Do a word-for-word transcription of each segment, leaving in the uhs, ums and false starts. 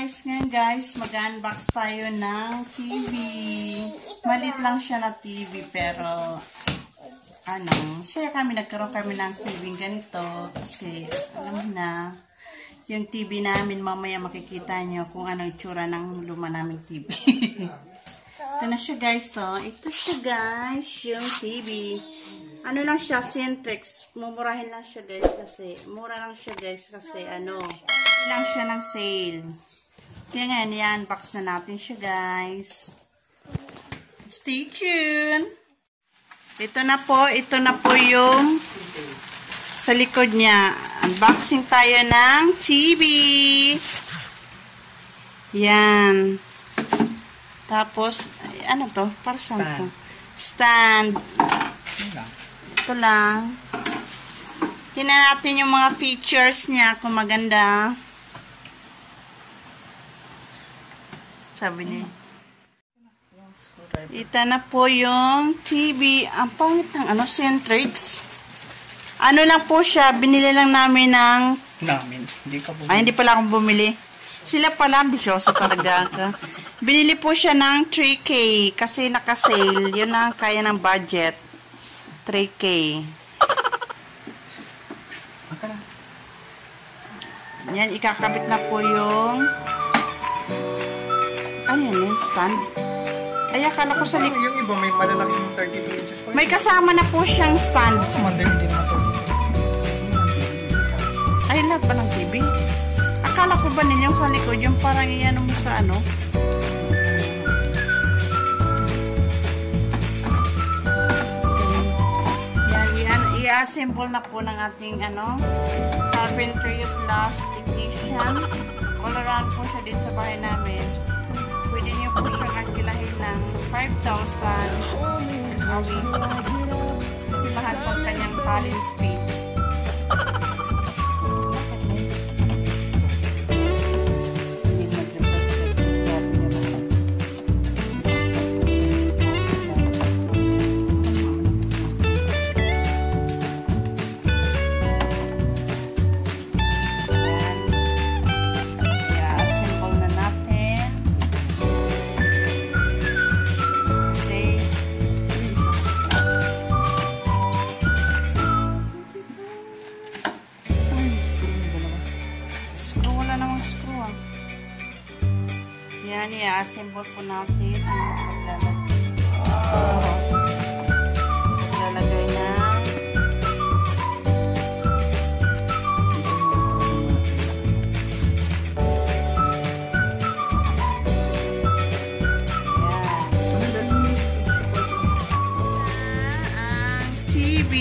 guys, ngayon guys, mag-unbox tayo ng T V. Malit lang siya na T V pero ano, saya kami, nagkaroon kami ng T V ganito kasi alam mo na, yung T V namin mamaya makikita nyo kung ano itsura ng luma naming T V. Ito na siya guys, so ito siya guys, yung T V. Ano lang siya, CENTRIX. Mumurahin lang siya guys kasi, mura lang siya guys kasi ano, lang siya ng sale. Kaya ngayon, i-unbox na natin siya guys. Stay tuned! Ito na po, ito na po yung sa likod niya. Unboxing tayo ng T V. Yan. Tapos, ano to? Para saan to? Stand. Ito lang. Tingnan natin yung mga features niya kung maganda. Sabi niya. Ito na po yung T V. Ang pangit ng ano, CENTRIX. Ano lang po siya, binili lang namin ng... Namin. Hindi ka bumili. Ay, hindi pala akong bumili. Sila pala, ambisyoso talaga. Binili po siya ng three K kasi naka-sale. Yun ang kaya ng budget. three K. Yan, ikakabit na po yung... Ano yun, yung stand? Ay, akala ko sa likod. Yung iba, may malalaking thirty-two inches pa. May kasama na po siyang stand. Manda yung hindi naman to. Ay, lahat ba ng T V? Akala ko ba ninyong sa likod, yung parang iyan mo sa ano? Yan, yan. I-assemble na po ng ating ano, carpentry slash technician. All around po siya dito sa bahay namin. Pwede nyo po siya kakilahin ng five thousand a week. Kasi mahal po ang kanyang talent fee. Yan, i-assemble po natin ang lalagay na ang T V.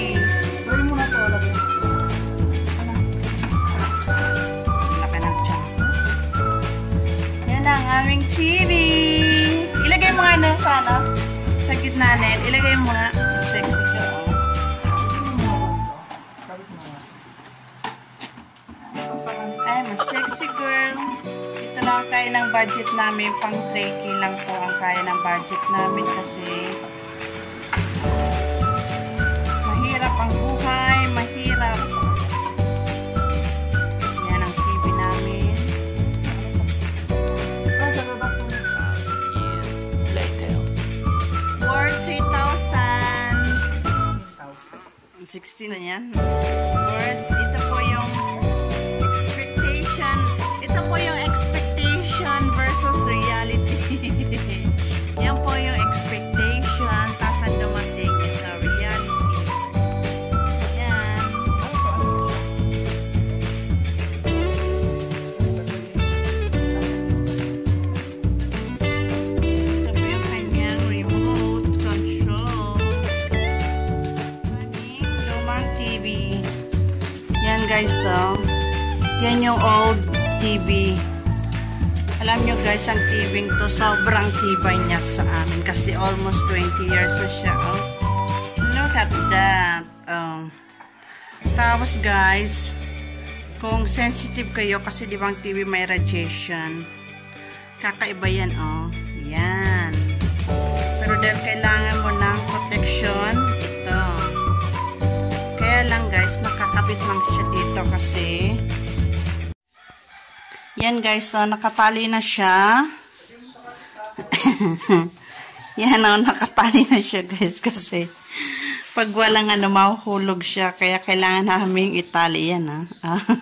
Ang aming T V. Ilagay mo nga na sana sa gitna na yun. Ilagay mo nga. Sexy girl. Ay, mas sexy girl. Ito lang kaya ng budget namin. Pang three K lang po ang kaya ng budget namin kasi mahirap ang buhay. Mahirap. sixteen na yan. Word, ito po yung expectation. Ito po yung expectation versus reality. Yan po yung expectation. Tapos ang dumating ito, reality. Yan. Ito po yung kanyang remote control. T V. Yan guys, so yan yung old T V. Alam nyo guys, ang T V to sobrang tibay niya sa amin kasi almost twenty years na siya. Oh. Look at that. Oh. Tapos guys, kung sensitive kayo kasi di ba ang T V may radiation, kakaiba yan. Oh. Yan. Pero dahil kailangan mo ng protection, ito. Kaya lang guys, makakabit lang siya dito kasi Yan guys, so nakatali na siya. Yan o, nakatali na siya guys kasi pag walang ano, mahuhulog siya. Kaya kailangan naming itali yan ha.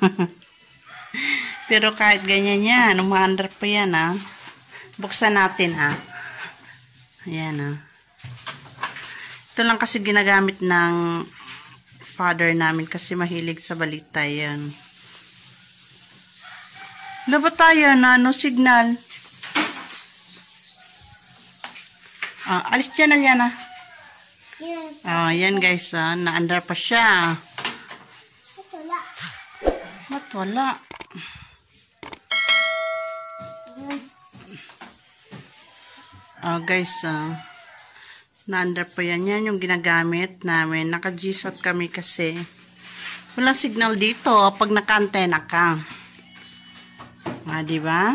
Pero kahit ganyan yan, umaandar pa yan ha. Buksan natin ha. Ayan ha. Ito lang kasi ginagamit ng father namin kasi mahilig sa balita yan. Laba tayo na, no signal. Ah, alis dyan na yan, ah. Ah, yan guys, ah. Naandar pa siya. Ba't wala? Ba't wala? Ah, guys, ah. Naandar pa yan. Yan yung ginagamit namin. Naka-G-SAT kami kasi walang signal dito pag naka-antena ka. Ah, diba?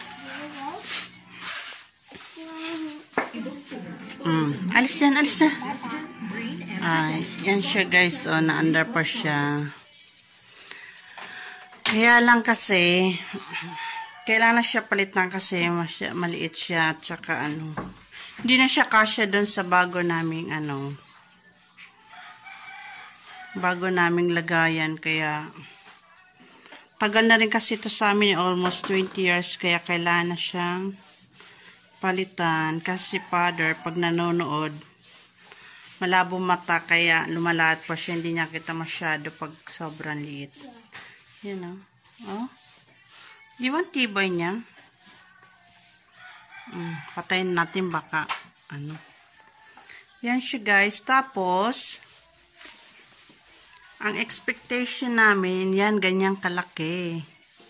Mm. Alis yan, alis yan. Ay, yan siya guys. O, oh, na-under pa siya. Kaya lang kasi, kailangan na siya palitan kasi masya, maliit siya. At saka ano, hindi na siya kasya doon sa bago naming ano, bago naming lagayan. Kaya, tagal na rin kasi ito sa amin, almost twenty years, kaya kailangan na siyang palitan. Kasi father, pag nanonood, malabo mata, kaya lumalahat pa siya, hindi niya kita masyado pag sobrang liit. Yan o. Oh. Di ba tibay niya? Hmm, patayin natin baka, ano. Yan siya guys. Tapos, ang expectation namin, yan, ganyang kalaki.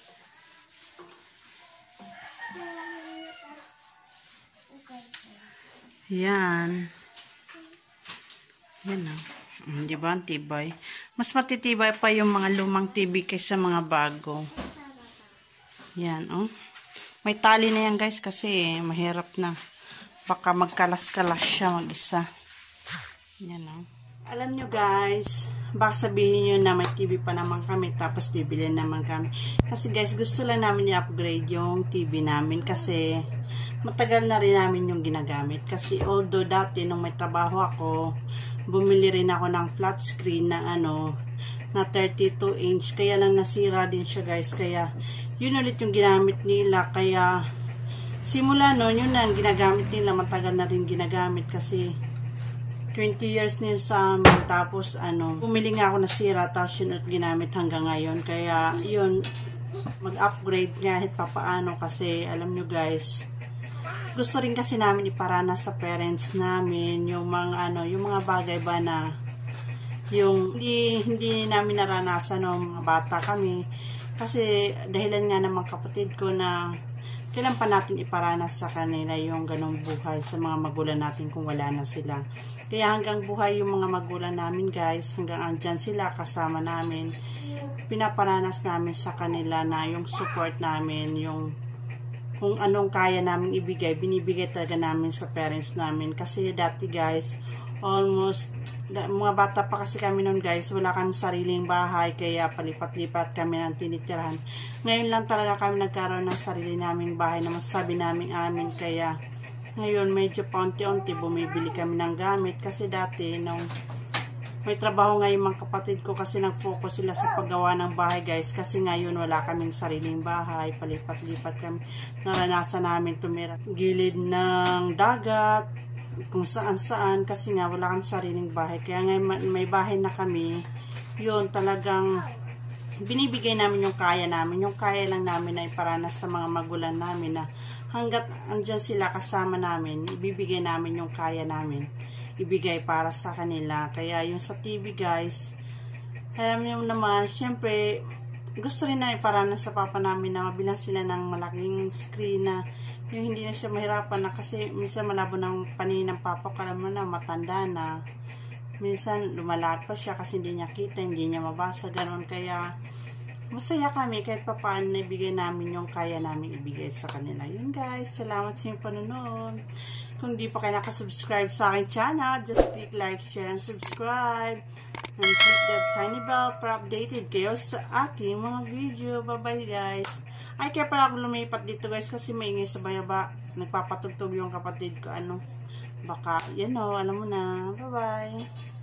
Yan. Yan o. Hmm, di ba ang tibay? Mas matitibay pa yung mga lumang T V kaysa mga bago. Yan o. Oh. May tali na yan guys kasi mahirap na. Baka magkalas-kalas siya mag-isa. Yan o. Oh. Alam nyo guys, baka sabihin nyo na may T V pa naman kami tapos bibili naman kami. Kasi guys, gusto lang namin i-upgrade yung T V namin kasi matagal na rin namin yung ginagamit. Kasi although dati nung may trabaho ako, bumili rin ako ng flat screen na ano, na thirty-two inch. Kaya lang nasira din siya guys. Kaya yun ulit yung ginamit nila. Kaya simula noon, yun na ginagamit nila. Matagal na rin ginagamit kasi twenty years nila sa amin. Tapos, ano, bumili nga ako nasira. Tapos, yun at ginamit hanggang ngayon. Kaya, yun, mag-upgrade kahit papaano. Kasi, alam nyo guys, gusto rin kasi namin iparanas sa parents namin yung mga, ano, yung mga bagay ba na, yung, hindi, hindi namin naranasan nung mga bata kami. Kasi, dahilan nga naman kapatid ko na, kailan pa natin iparanas sa kanila yung ganong buhay sa mga magulang natin kung wala na sila. Kaya hanggang buhay yung mga magulang namin guys, hanggang andyan sila kasama namin, pinaparanas namin sa kanila na yung support namin, yung kung anong kaya namin ibigay, binibigay talaga namin sa parents namin. Kasi dati guys, almost, mga bata pa kasi kami noon guys, wala kami sariling bahay, kaya palipat-lipat kami ng tinitirahan. Ngayon lang talaga kami nagkaroon ng sarili naming bahay na masasabi namin amin. Kaya ngayon medyo paunti-unti bumibili kami ng gamit. Kasi dati nung may trabaho ngayon mga kapatid ko kasi nag-focus sila sa paggawa ng bahay guys. Kasi ngayon wala kaming sariling bahay, palipat-lipat kami. Naranasan namin tumira gilid ng dagat, kung saan-saan, kasi nga wala kang sariling bahay. Kaya ngayon may bahay na kami, yun talagang binibigay namin yung kaya namin. Yung kaya lang namin na iparanas sa mga magulang namin na hanggat andyan sila kasama namin, ibibigay namin yung kaya namin ibigay para sa kanila. Kaya yung sa T V guys, alam niyo naman, syempre gusto rin na iparanas sa papa namin na mabilang sila ng malaking screen na yung hindi na siya mahirapan na, kasi minsan malabo ng paningin ng papa ko, alam mo na, matanda na. Minsan lumalat pa siya kasi hindi niya kita, hindi niya mabasa, ganoon. Kaya masaya kami kahit pa paano na ibigay namin yung kaya namin ibigay sa kanila. Yun guys, salamat sa inyong panonood. Kung di pa kayo nakasubscribe sa aking channel, just click like, share, and subscribe. And click that tiny bell para updated kayo sa aking mga video. Bye bye guys. Ay, kaya pala ako lumipat dito guys kasi maingay sa bayaba. Nagpapatugtog yung kapatid ko. Ano, baka, yan o, alam mo na. Bye-bye.